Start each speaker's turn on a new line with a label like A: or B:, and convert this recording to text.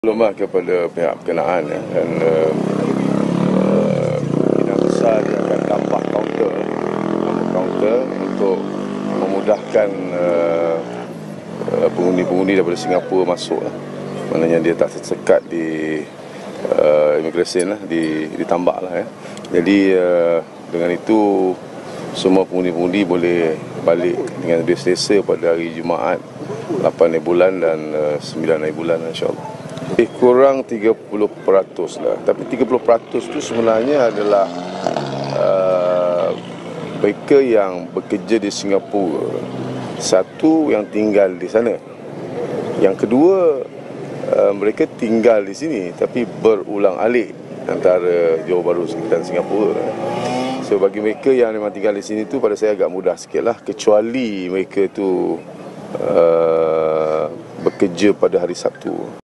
A: Maklumat kepada pihak berkenaan dan kemungkinan besar dia akan tambah kaunter untuk memudahkan pengundi-pengundi daripada Singapura masuk. Maknanya dia tak tersekat di immigration ditambah lah. Jadi dengan itu semua pengundi-pengundi boleh balik dengan lebih selesa pada hari Jumaat 8 hari bulan dan 9 hari bulan, insyaAllah. Kurang 30% lah. Tapi 30% itu sebenarnya adalah mereka yang bekerja di Singapura. Satu, yang tinggal di sana. Yang kedua, mereka tinggal di sini tapi berulang alik antara Johor Bahru dan Singapura. So bagi mereka yang memang tinggal di sini tu, pada saya agak mudah sikit lah, kecuali mereka tu bekerja pada hari Sabtu.